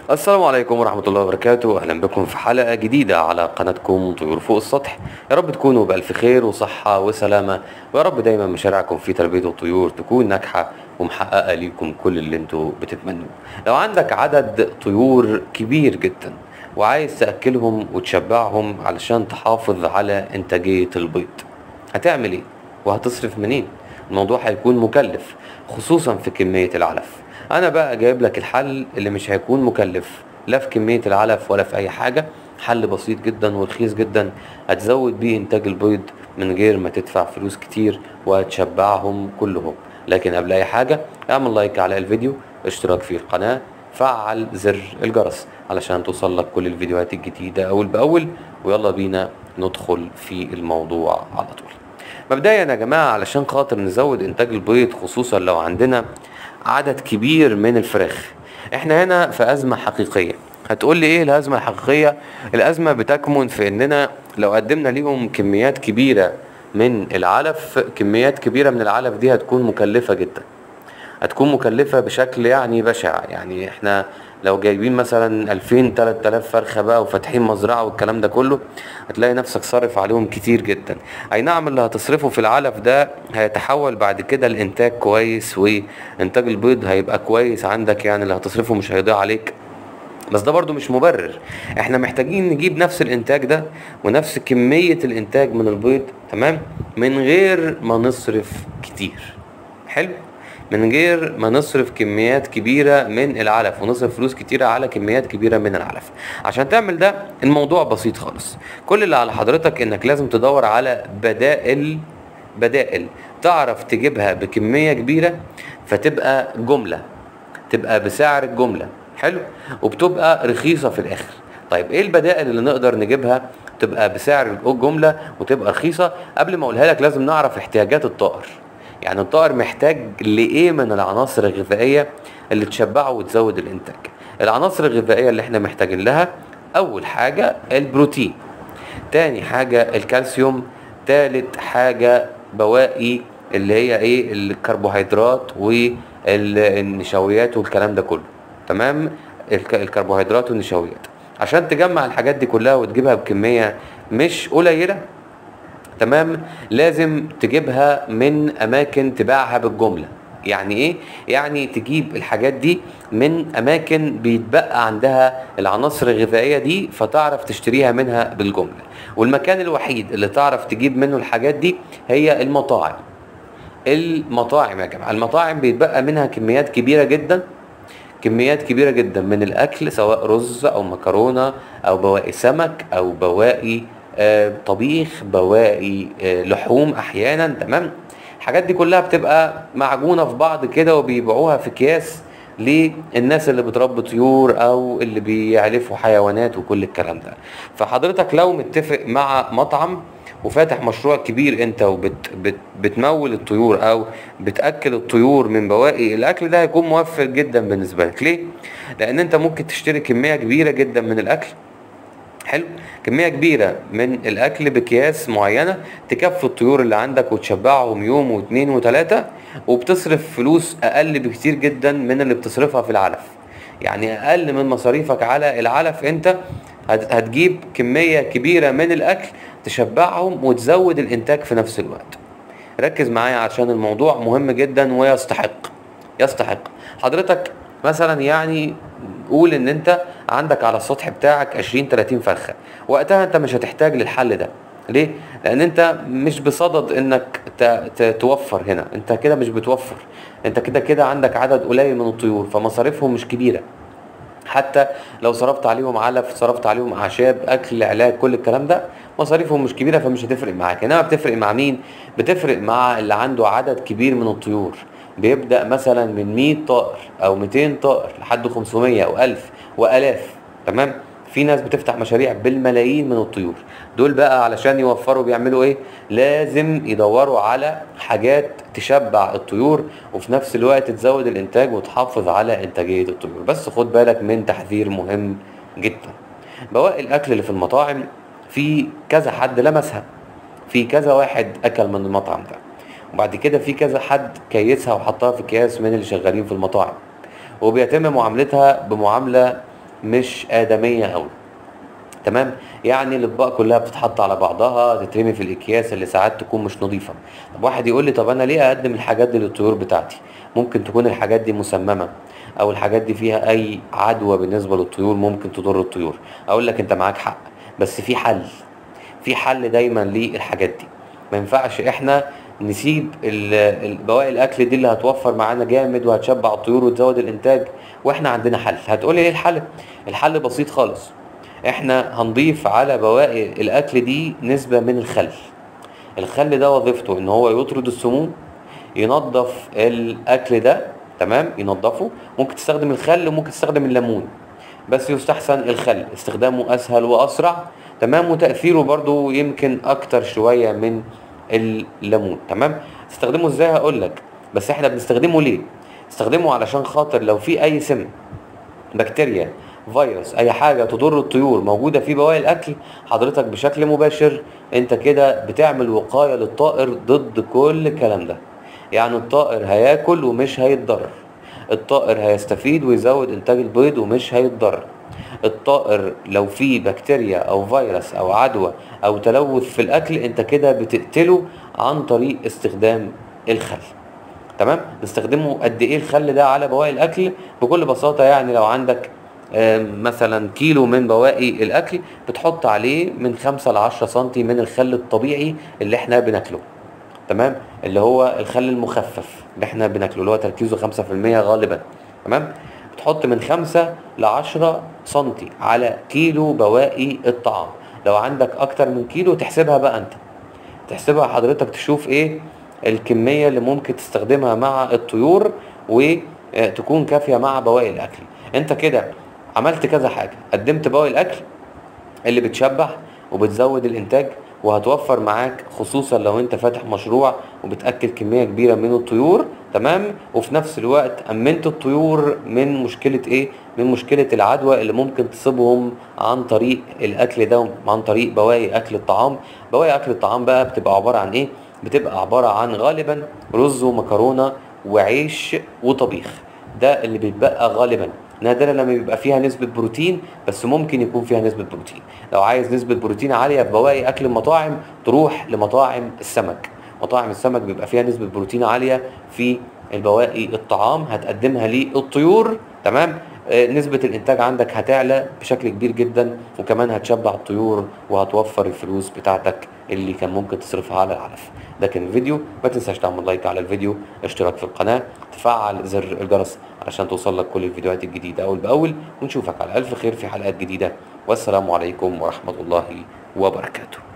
السلام عليكم ورحمة الله وبركاته. أهلا بكم في حلقة جديدة على قناتكم طيور فوق السطح. يا رب تكونوا بألف خير وصحة وسلامة، ويا رب دايما مشاريعكم في تربية الطيور تكون ناجحة ومحققة ليكم كل اللي انتوا بتتمنوه. لو عندك عدد طيور كبير جدا وعايز تأكلهم وتشبعهم علشان تحافظ على إنتاجية البيض، هتعمل ايه؟ وهتصرف منين؟ الموضوع هيكون مكلف خصوصا في كمية العلف. انا بقى جايب لك الحل اللي مش هيكون مكلف لا في كمية العلف ولا في اي حاجة. حل بسيط جدا ورخيص جدا، هتزود بيه انتاج البيض من غير ما تدفع فلوس كتير وهتشبعهم كلهم. لكن قبل اي حاجة اعمل لايك على الفيديو، اشتراك في القناة، فعل زر الجرس علشان توصل لك كل الفيديوهات الجديدة اول باول. ويلا بينا ندخل في الموضوع على طول. مبدئيا يا جماعة، علشان خاطر نزود انتاج البيض خصوصا لو عندنا عدد كبير من الفراخ، احنا هنا في ازمة حقيقية. هتقول لي ايه الازمة الحقيقية؟ الازمة بتكمن في اننا لو قدمنا ليهم كميات كبيرة من العلف، كميات كبيرة من العلف دي هتكون مكلفة جدا، هتكون مكلفة بشكل يعني بشع. يعني احنا لو جايبين مثلا 2000 3000 فرخة بقى وفاتحين مزرعة والكلام ده كله، هتلاقي نفسك صارف عليهم كتير جدا. اي نعم، اللي هتصرفه في العلف ده هيتحول بعد كده لإنتاج كويس، وإنتاج البيض هيبقى كويس عندك، يعني اللي هتصرفه مش هيضيع عليك. بس ده برضو مش مبرر. احنا محتاجين نجيب نفس الانتاج ده ونفس كمية الانتاج من البيض، تمام، من غير ما نصرف كتير. حلو. من غير ما نصرف كميات كبيرة من العلف ونصرف فلوس كتيرة على كميات كبيرة من العلف. عشان تعمل ده الموضوع بسيط خالص. كل اللي على حضرتك انك لازم تدور على بدائل تعرف تجيبها بكمية كبيرة، فتبقى جملة، تبقى بسعر الجملة. حلو. وبتبقى رخيصة في الاخر. طيب ايه البدائل اللي نقدر نجيبها تبقى بسعر الجملة وتبقى رخيصة؟ قبل ما اقولها لك لازم نعرف احتياجات الطائر. يعني الطائر محتاج لايه من العناصر الغذائية اللي تشبعه وتزود الانتاج. العناصر الغذائية اللي احنا محتاجين لها: اول حاجة البروتين، تاني حاجة الكالسيوم، تالت حاجة بواقي اللي هي ايه الكربوهيدرات والنشويات والكلام ده كله. تمام. الكربوهيدرات والنشويات. عشان تجمع الحاجات دي كلها وتجيبها بكمية مش قليلة، تمام، لازم تجيبها من اماكن تباعها بالجملة. يعني ايه؟ يعني تجيب الحاجات دي من اماكن بيتبقى عندها العناصر الغذائية دي، فتعرف تشتريها منها بالجملة. والمكان الوحيد اللي تعرف تجيب منه الحاجات دي هي المطاعم. المطاعم يا جماعة، المطاعم بيتبقى منها كميات كبيرة جدا، كميات كبيرة جدا من الأكل، سواء رز أو مكرونة أو بواقي سمك أو بواقي طبيخ، بواقي لحوم أحيانا. تمام. الحاجات دي كلها بتبقى معجونة في بعض كده وبيبيعوها في أكياس للناس اللي بتربي طيور أو اللي بيعلفوا حيوانات وكل الكلام ده. فحضرتك لو متفق مع مطعم وفاتح مشروع كبير انت بتمول الطيور او بتاكل الطيور من بواقي الاكل ده، هيكون موفر جدا بالنسبه لك. ليه؟ لان انت ممكن تشتري كميه كبيره جدا من الاكل. حلو. كميه كبيره من الاكل باكياس معينه تكفي الطيور اللي عندك وتشبعهم يوم واثنين وثلاثه، وبتصرف فلوس اقل بكتير جدا من اللي بتصرفها في العلف. يعني اقل من مصاريفك على العلف انت هتجيب كمية كبيرة من الاكل تشبعهم وتزود الانتاج في نفس الوقت. ركز معايا عشان الموضوع مهم جدا ويستحق. حضرتك مثلا يعني قول ان انت عندك على السطح بتاعك 20 30 فرخة، وقتها انت مش هتحتاج للحل ده. ليه؟ لان انت مش بصدد انك توفر هنا، انت كده مش بتوفر، انت كده كده عندك عدد قليل من الطيور فمصاريفهم مش كبيرة. حتى لو صرفت عليهم علف، صرفت عليهم اعشاب، اكل، علاج، كل الكلام ده مصاريفهم مش كبيره فمش هتفرق معاك. انما بتفرق مع مين؟ بتفرق مع اللي عنده عدد كبير من الطيور، بيبدا مثلا من 100 طائر او 200 طائر لحد 500 او 1000 والاف. تمام. في ناس بتفتح مشاريع بالملايين من الطيور. دول بقى علشان يوفروا بيعملوا ايه؟ لازم يدوروا على حاجات تشبع الطيور وفي نفس الوقت تزود الانتاج وتحافظ على انتاجية الطيور. بس خد بالك من تحذير مهم جدا: بواقي الاكل اللي في المطاعم في كذا حد لمسها، في كذا واحد اكل من المطعم ده، وبعد كده في كذا حد كيسها وحطها في اكياس من اللي شغالين في المطاعم، وبيتم معاملتها بمعاملة مش ادميه قوي. تمام. يعني الاطباق كلها بتتحط على بعضها، تترمي في الاكياس اللي ساعات تكون مش نظيفه. طب واحد يقول لي طب انا ليه اقدم الحاجات دي للطيور بتاعتي؟ ممكن تكون الحاجات دي مسممه، او الحاجات دي فيها اي عدوى بالنسبه للطيور ممكن تضر الطيور. اقول لك انت معاك حق، بس في حل. في حل دايما للحاجات دي. ما ينفعش احنا نسيب بواقي الاكل دي اللي هتوفر معانا جامد وهتشبع الطيور وتزود الانتاج، واحنا عندنا حل. هتقولي ايه الحل؟ الحل بسيط خالص. احنا هنضيف على بواقي الاكل دي نسبة من الخل. الخل ده وظيفته ان هو يطرد السموم، ينظف الاكل ده. تمام، ينظفه. ممكن تستخدم الخل وممكن تستخدم الليمون، بس يستحسن الخل، استخدامه اسهل واسرع. تمام، وتأثيره برضو يمكن اكتر شوية من الليمون. تمام. تستخدمه ازاي هقولك، بس احنا بنستخدمه ليه؟ استخدمه علشان خاطر لو في اي سم، بكتيريا، فيروس، اي حاجه تضر الطيور موجوده في بواقي الاكل، حضرتك بشكل مباشر انت كده بتعمل وقايه للطائر ضد كل الكلام ده. يعني الطائر هياكل ومش هيتضرر، الطائر هيستفيد ويزود انتاج البيض ومش هيتضرر. الطائر لو فيه بكتيريا او فيروس او عدوى او تلوث في الاكل انت كده بتقتله عن طريق استخدام الخل. تمام. نستخدمه قد ايه الخل ده على بواقي الاكل؟ بكل بساطه، يعني لو عندك مثلا كيلو من بواقي الاكل، بتحط عليه من 5 ل10 سنتي من الخل الطبيعي اللي احنا بناكله. تمام، اللي هو الخل المخفف اللي احنا بناكله، اللي هو تركيزه 5% غالبا. تمام. بتحط من 5 ل10 سنتي على كيلو بواقي الطعام. لو عندك اكتر من كيلو تحسبها بقى انت، تحسبها حضرتك، تشوف ايه الكمية اللي ممكن تستخدمها مع الطيور وتكون كافية مع بواقي الاكل. انت كده عملت كذا حاجة، قدمت بواقي الاكل اللي بتشبع وبتزود الانتاج وهتوفر معاك، خصوصا لو انت فاتح مشروع وبتاكل كميه كبيره من الطيور. تمام. وفي نفس الوقت امنت الطيور من مشكله ايه؟ من مشكله العدوى اللي ممكن تصيبهم عن طريق الاكل ده، عن طريق بواقي اكل الطعام. بواقي اكل الطعام بقى بتبقى عباره عن ايه؟ بتبقى عباره عن غالبا رز ومكرونه وعيش وطبيخ. ده اللي بيتبقى غالبا. نادرا لما بيبقى فيها نسبة بروتين، بس ممكن يكون فيها نسبة بروتين. لو عايز نسبة بروتين عالية في بواقي أكل المطاعم، تروح لمطاعم السمك. مطاعم السمك بيبقى فيها نسبة بروتين عالية في البواقي الطعام، هتقدمها للطيور. تمام. نسبة الإنتاج عندك هتعلى بشكل كبير جدا، وكمان هتشبع الطيور وهتوفر الفلوس بتاعتك اللي كان ممكن تصرفها على العلف. ده كان الفيديو. ما تنساش تعمل لايك على الفيديو، اشتراك في القناة، تفعل زر الجرس علشان توصلك كل الفيديوهات الجديدة أول بأول، ونشوفك على ألف خير في حلقات جديدة. والسلام عليكم ورحمة الله وبركاته.